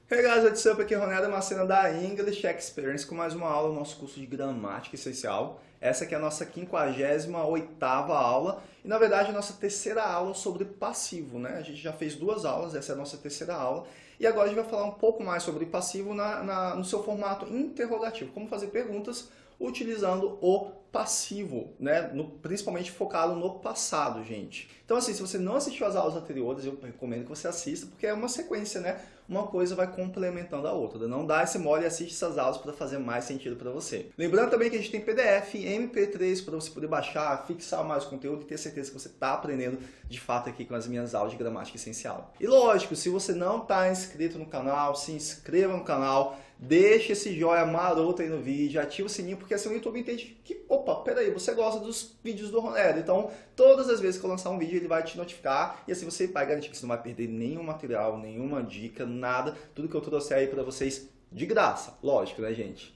Hey guys, what's up? Aqui é Ronaldo Macena da English Experience com mais uma aula do nosso curso de Gramática Essencial. Essa aqui é a nossa 58ª aula e, na verdade, a nossa terceira aula sobre passivo, né? A gente já fez duas aulas, essa é a nossa terceira aula. E agora a gente vai falar um pouco mais sobre passivo no seu formato interrogativo, como fazer perguntas utilizando o passivo, né? Principalmente focado no passado, gente. Então, assim, se você não assistiu às aulas anteriores, eu recomendo que você assista, porque é uma sequência, né? Uma coisa vai complementando a outra. Não dá esse mole e assiste essas aulas para fazer mais sentido para você. Lembrando também que a gente tem PDF, MP3 para você poder baixar, fixar mais conteúdo e ter certeza que você está aprendendo de fato aqui com as minhas aulas de gramática essencial. E lógico, se você não está inscrito no canal, se inscreva no canal, deixa esse joinha maroto aí no vídeo, ativa o sininho, porque assim o YouTube entende que, opa, peraí, você gosta dos vídeos do Ronaldo. Então, todas as vezes que eu lançar um vídeo, ele vai te notificar e assim você vai garantir que você não vai perder nenhum material, nenhuma dica, nada, tudo que eu trouxe aí para vocês de graça. Lógico, né, gente?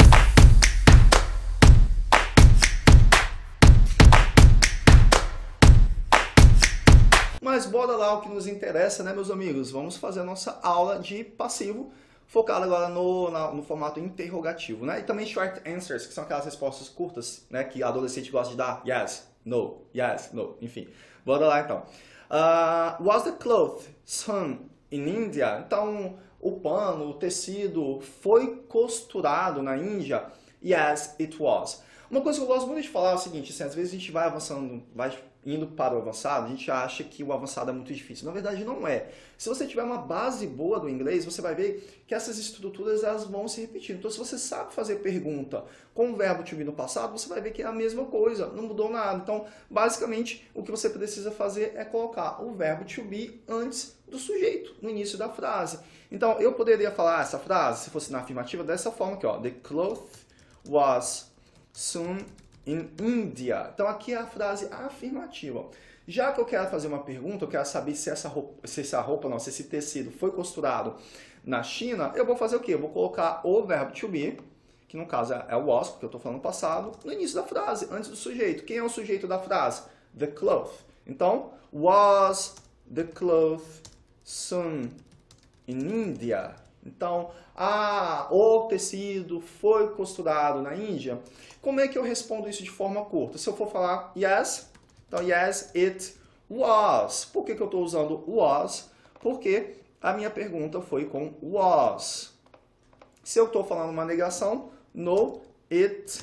Mas bora lá o que nos interessa, né, meus amigos? Vamos fazer a nossa aula de passivo, focado agora no formato interrogativo, né? E também short answers, que são aquelas respostas curtas, né? Que adolescente gosta de dar yes, no, enfim. Bora lá então. Was the cloth sewn in India? Então, o pano, o tecido foi costurado na Índia? Yes, it was. Uma coisa que eu gosto muito de falar é o seguinte, assim, às vezes a gente vai avançando, vai indo para o avançado, a gente acha que o avançado é muito difícil. Na verdade, não é. Se você tiver uma base boa do inglês, você vai ver que essas estruturas elas vão se repetindo. Então, se você sabe fazer pergunta com o verbo to be no passado, você vai ver que é a mesma coisa, não mudou nada. Então, basicamente, o que você precisa fazer é colocar o verbo to be antes do sujeito, no início da frase. Então, eu poderia falar essa frase, se fosse na afirmativa, dessa forma aqui, ó. The cloth was sewn in India. Então aqui é a frase afirmativa. Já que eu quero fazer uma pergunta, eu quero saber se esse tecido foi costurado na China, eu vou fazer o quê? Eu vou colocar o verbo to be, que no caso é o was, porque eu estou falando passado, no início da frase, antes do sujeito. Quem é o sujeito da frase? The cloth. Então, was the cloth sewn in India? Então, o tecido foi costurado na Índia. Como é que eu respondo isso de forma curta? Se eu for falar yes, então yes, it was. Por que eu estou usando was? Porque a minha pergunta foi com was. Se eu estou falando uma negação, no, it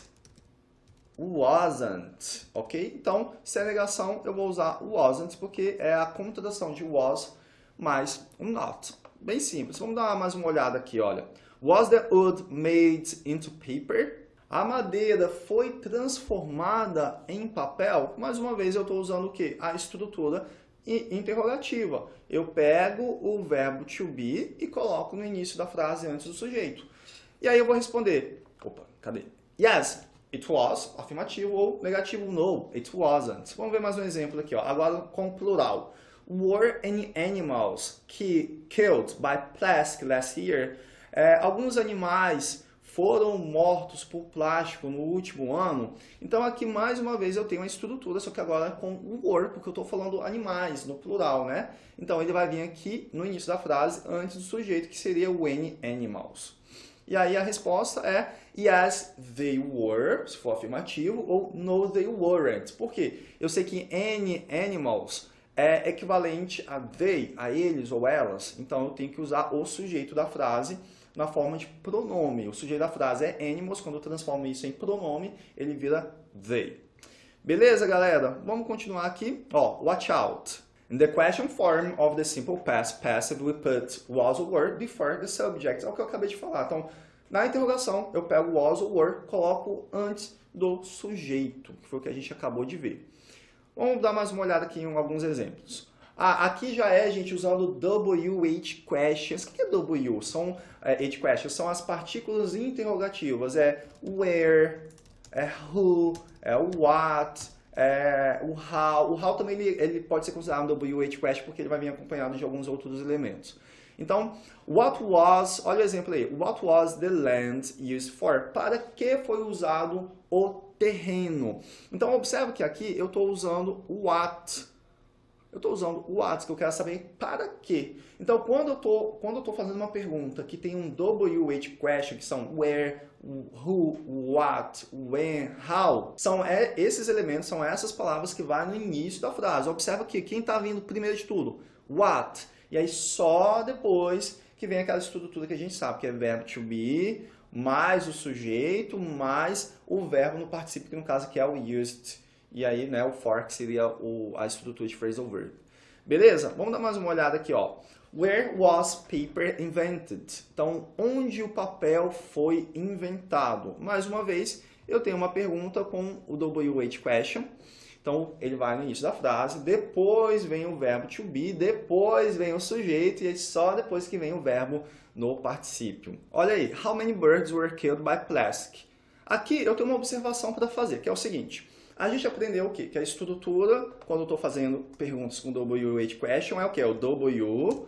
wasn't. Ok? Então, se é negação, eu vou usar wasn't, porque é a contração de was mais um not. Bem simples. Vamos dar mais uma olhada aqui, olha. Was the wood made into paper? A madeira foi transformada em papel? Mais uma vez, eu estou usando o quê? A estrutura interrogativa. Eu pego o verbo to be e coloco no início da frase antes do sujeito. E aí eu vou responder. Opa, cadê? Yes, it was, afirmativo, ou negativo, no, it wasn't. Vamos ver mais um exemplo aqui, ó. Agora com plural. Were any animals killed by plastic last year? Alguns animais foram mortos por plástico no último ano. Então aqui mais uma vez eu tenho uma estrutura, só que agora com o were, porque eu estou falando animais no plural, né? Então ele vai vir aqui no início da frase antes do sujeito, que seria o any animals. E aí a resposta é yes, they were, se for afirmativo, ou no, they weren't. Por quê? Eu sei que any animals é equivalente a they, a eles ou elas, então eu tenho que usar o sujeito da frase na forma de pronome. O sujeito da frase é animals, quando eu transformo isso em pronome, ele vira they. Beleza, galera? Vamos continuar aqui. Ó, watch out. In the question form of the simple past passive, we put was or were before the subject. É o que eu acabei de falar. Então, na interrogação, eu pego was or were, coloco antes do sujeito, que foi o que a gente acabou de ver. Vamos dar mais uma olhada aqui em alguns exemplos. Aqui já é, gente, usando WH questions. O que é W? São H questions, são as partículas interrogativas. É where, é who, é o what, é o how. O how também ele pode ser considerado um WH question porque ele vai vir acompanhado de alguns outros elementos. Então, what was, olha o exemplo aí. What was the land used for? Para que foi usado o terreno? Então, observe que aqui eu estou usando what Eu estou usando o what, que eu quero saber para quê. Então, quando eu tô fazendo uma pergunta que tem um WH question, que são where, who, what, when, how, esses elementos, são essas palavras que vai no início da frase. Observa que quem está vindo primeiro de tudo? What. E aí só depois que vem aquela estrutura que a gente sabe, que é verbo to be, mais o sujeito, mais o verbo no particípio, que no caso aqui é o used. E aí, né, o for, que seria a estrutura de phrasal verb. Beleza? Vamos dar mais uma olhada aqui, ó. Where was paper invented? Então, onde o papel foi inventado? Mais uma vez, eu tenho uma pergunta com o WH question. Então, ele vai no início da frase, depois vem o verbo to be, depois vem o sujeito, e aí só depois que vem o verbo no particípio. Olha aí, how many birds were killed by plastic? Aqui eu tenho uma observação para fazer, que é o seguinte. A gente aprendeu o quê? Que a estrutura, quando eu estou fazendo perguntas com WH question, é o quê? O W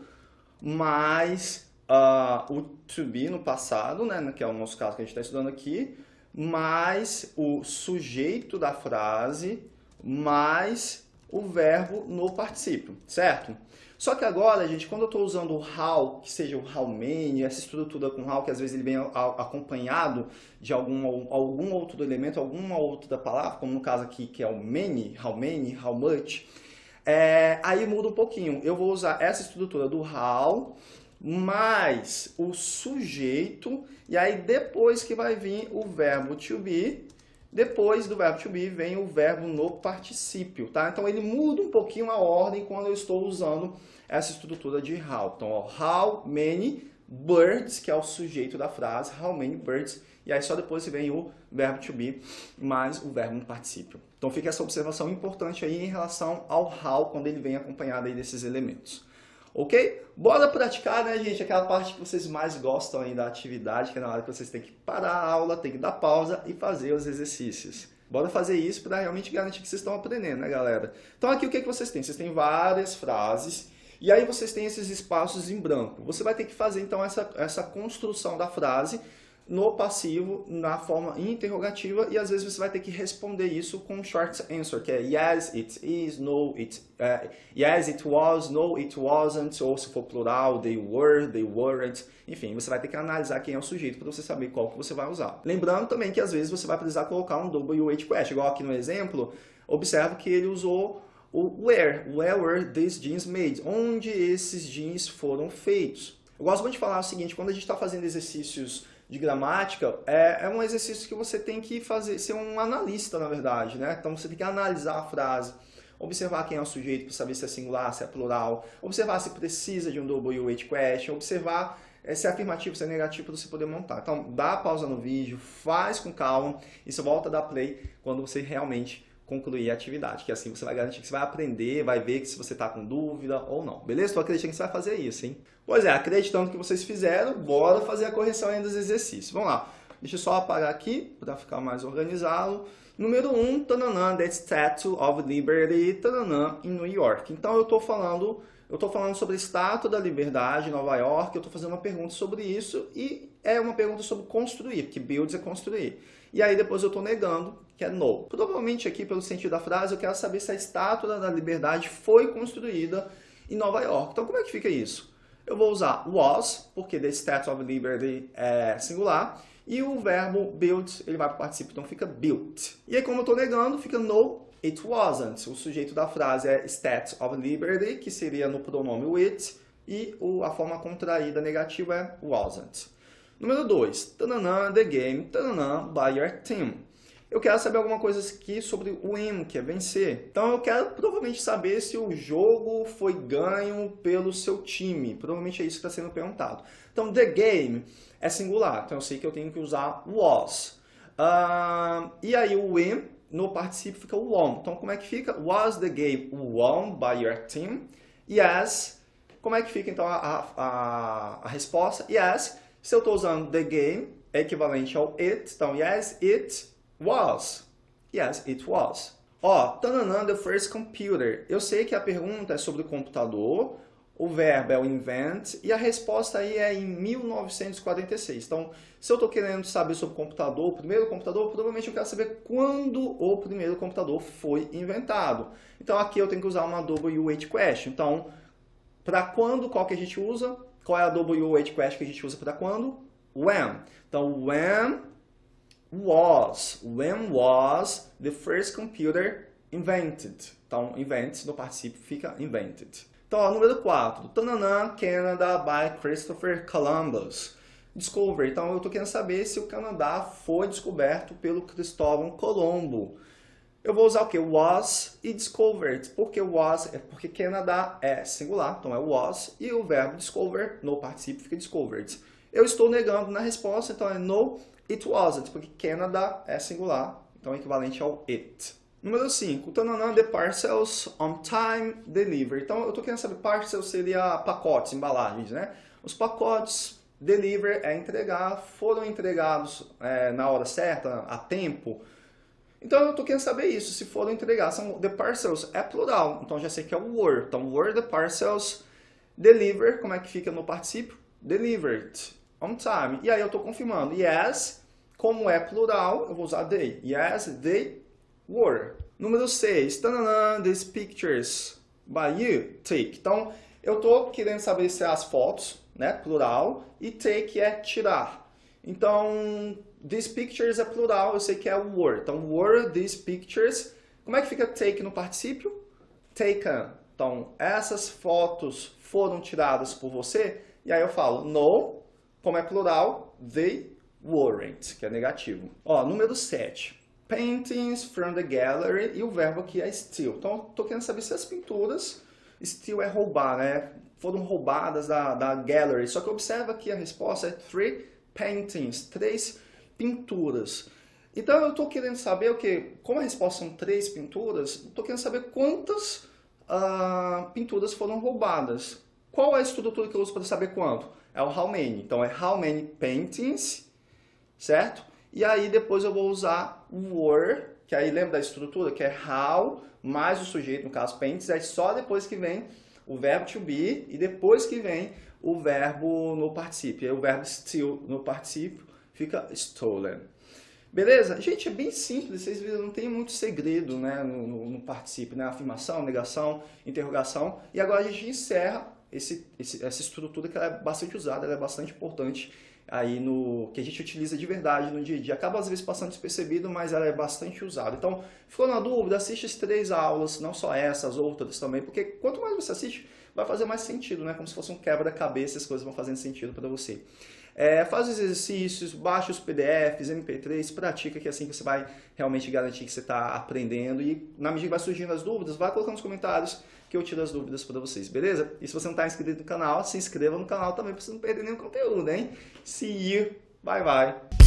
mais o to be no passado, né? Que é o nosso caso que a gente está estudando aqui, mais o sujeito da frase, mais o verbo no particípio, certo? Só que agora, gente, quando eu estou usando o how, que seja o how many, essa estrutura com how, que às vezes ele vem acompanhado de algum outro elemento, alguma outra palavra, como no caso aqui que é o many, how much, aí muda um pouquinho. Eu vou usar essa estrutura do how, mais o sujeito, e aí depois que vai vir o verbo to be, depois do verbo to be vem o verbo no particípio, tá? Então ele muda um pouquinho a ordem quando eu estou usando essa estrutura de how. Então, ó, how many birds, que é o sujeito da frase, how many birds, e aí só depois vem o verbo to be mais o verbo no particípio. Então fica essa observação importante aí em relação ao how, quando ele vem acompanhado aí desses elementos. Ok? Bora praticar, né, gente? Aquela parte que vocês mais gostam aí da atividade, que é na hora que vocês têm que parar a aula, tem que dar pausa e fazer os exercícios. Bora fazer isso para realmente garantir que vocês estão aprendendo, né, galera? Então aqui o que vocês têm? Vocês têm várias frases e aí vocês têm esses espaços em branco. Você vai ter que fazer, então, essa construção da frase no passivo, na forma interrogativa, e às vezes você vai ter que responder isso com um short answer, que é yes, it is, no, yes, it was, no, it wasn't, ou se for plural, they were, they weren't. Enfim, você vai ter que analisar quem é o sujeito para você saber qual que você vai usar. Lembrando também que às vezes você vai precisar colocar um WH question, igual aqui no exemplo, observe que ele usou o where were these jeans made? Onde esses jeans foram feitos? Eu gosto muito de falar o seguinte, quando a gente está fazendo exercícios de gramática, é um exercício que você tem que fazer, ser um analista, na verdade, né? Então você tem que analisar a frase, observar quem é o sujeito para saber se é singular, se é plural, observar se precisa de um WH question, observar se é afirmativo, se é negativo, para você poder montar. Então, dá pausa no vídeo, faz com calma e só volta a dar play quando você realmente concluir a atividade, que assim você vai garantir que você vai aprender, vai ver que se você está com dúvida ou não. Beleza? Estou acreditando que você vai fazer isso, hein? Pois é, acreditando que vocês fizeram, bora fazer a correção ainda dos exercícios. Vamos lá. Deixa eu só apagar aqui para ficar mais organizado. Número 1, tananã, the Statue of Liberty, tananã, em New York. Então eu estou falando sobre a Estátua da Liberdade em Nova York, eu estou fazendo uma pergunta sobre isso e é uma pergunta sobre construir, porque build é construir. E aí depois eu estou negando, que é no. Provavelmente aqui, pelo sentido da frase, eu quero saber se a Estátua da Liberdade foi construída em Nova York. Então como é que fica isso? Eu vou usar was, porque the Statue of Liberty é singular, e o verbo build, ele vai para o particípio, então fica built. E aí como eu estou negando, fica no, it wasn't. O sujeito da frase é Statue of Liberty, que seria no pronome with, e a forma contraída negativa é wasn't. Número 2, tananã, the game, tananã, by your team. Eu quero saber alguma coisa aqui sobre o win, que é vencer. Então eu quero provavelmente saber se o jogo foi ganho pelo seu time. Provavelmente é isso que está sendo perguntado. Então the game é singular, então eu sei que eu tenho que usar was. E aí o win no particípio fica won. Então como é que fica? Was the game won by your team? Yes. Como é que fica então a resposta? Yes. Se eu estou usando the game, é equivalente ao it. Então yes, it was. Yes, it was. Ó, tananã, the first computer. Eu sei que a pergunta é sobre o computador. o verbo é o invent, e a resposta aí é em 1946. Então, se eu estou querendo saber sobre o computador, o primeiro computador, provavelmente eu quero saber quando o primeiro computador foi inventado. Então, aqui eu tenho que usar uma WH question. Então, para quando, qual que a gente usa? Qual é a WH question que a gente usa para quando? When. Então, when was the first computer invented? Então, invent no particípio fica invented. Então, ó, número 4. Tananã, Canada by Christopher Columbus. Discover. Então, eu estou querendo saber se o Canadá foi descoberto pelo Cristóvão Colombo. Eu vou usar o que? Was e discovered. Por que was? É porque Canada é singular, então é was. E o verbo discover no particípio fica discovered. Eu estou negando na resposta, então é no, it wasn't, porque Canada é singular, então é equivalente ao it. Número 5, tananã, the parcels on time delivery. Então, eu estou querendo saber, parcels seria pacotes, embalagens, né? Os pacotes, deliver é entregar, foram entregados na hora certa, a tempo. Então, eu estou querendo saber isso, se foram entregados. The parcels é plural, então já sei que é o were. Então, were the parcels deliver, como é que fica no particípio? Delivered, on time. E aí eu estou confirmando, yes, como é plural, eu vou usar they. Yes, they were. Número 6, tananã, these pictures by you take. Então, eu estou querendo saber se é as fotos, né, plural, e take é tirar. Então, these pictures é plural, eu sei que é were. Então, were these pictures. Como é que fica take no particípio? Taken. Então, essas fotos foram tiradas por você? E aí eu falo, no, como é plural, they weren't, que é negativo. Ó, número 7. Paintings from the gallery, e o verbo aqui é steal. Então, estou querendo saber se as pinturas, steal é roubar, né? Foram roubadas da gallery. Só que observa que a resposta é 3 paintings, 3 pinturas. Então, eu estou querendo saber o que? Como a resposta são 3 pinturas, estou querendo saber quantas pinturas foram roubadas. Qual é a estrutura que eu uso para saber quanto? É o how many. Então, é how many paintings, certo? E aí depois eu vou usar were, que aí lembra da estrutura, que é how, mais o sujeito, no caso paintings, é só depois que vem o verbo to be e depois que vem o verbo no particípio. Aí o verbo steal no particípio fica stolen. Beleza? Gente, é bem simples, vocês viram, não tem muito segredo, né, no particípio, né? Afirmação, negação, interrogação. E agora a gente encerra essa estrutura que ela é bastante usada, ela é bastante importante aí que a gente utiliza de verdade no dia a dia. Acaba às vezes passando despercebido, mas ela é bastante usada. Então, ficou na dúvida, assiste as 3 aulas, não só essa, as outras também, porque quanto mais você assiste, vai fazer mais sentido, né? Como se fosse um quebra-cabeça, as coisas vão fazendo sentido para você. Faz os exercícios, baixa os PDFs, MP3, pratica, que é assim que você vai realmente garantir que você está aprendendo. E na medida que vai surgindo as dúvidas, vai colocando nos comentários que eu tiro as dúvidas para vocês, beleza? E se você não está inscrito no canal, se inscreva no canal também para você não perder nenhum conteúdo, hein? See you, bye bye!